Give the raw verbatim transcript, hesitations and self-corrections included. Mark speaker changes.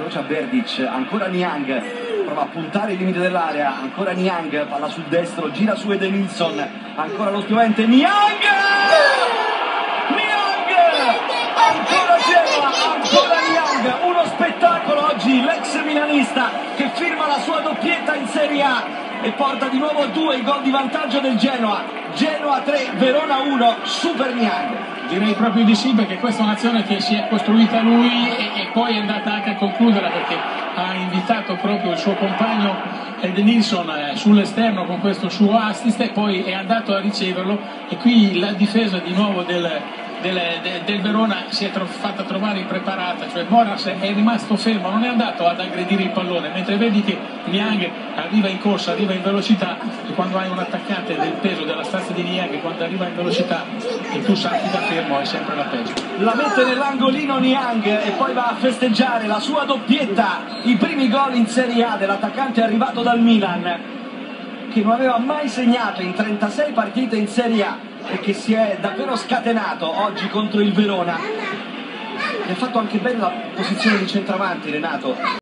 Speaker 1: incrocia Verdic, ancora Niang, prova a puntare il limite dell'area, ancora Niang, palla sul destro, gira su Edenilson, ancora lo spiovente Niang! Niang! Ancora Genoa, ancora Niang, uno spettacolo oggi, l'ex milanista che firma la sua doppietta in Serie A e porta di nuovo a due i gol di vantaggio del Genoa. Genoa tre, Verona uno, Super Niang.
Speaker 2: Direi proprio di sì, perché questa è un'azione che si è costruita lui e, e poi è andata anche a concluderla, perché ha invitato proprio il suo compagno Edenilson eh, sull'esterno con questo suo assist e poi è andato a riceverlo, e qui la difesa di nuovo del, del, del, del Verona si è tro fatta trovare impreparata, cioè Moras è rimasto fermo, non è andato ad aggredire il pallone, mentre vedi che Niang arriva in corsa, arriva in velocità, e quando hai un attaccante del peso della stazza di Niang, quando arriva in velocità e tu salti da fermo è sempre la peggio.
Speaker 1: La mette nell'angolino Niang e poi va a festeggiare la sua doppietta, i primi gol in Serie A dell'attaccante arrivato dal Milan, che non aveva mai segnato in trentasei partite in Serie A e che si è davvero scatenato oggi contro il Verona. E ha fatto anche bene la posizione di centravanti, Renato.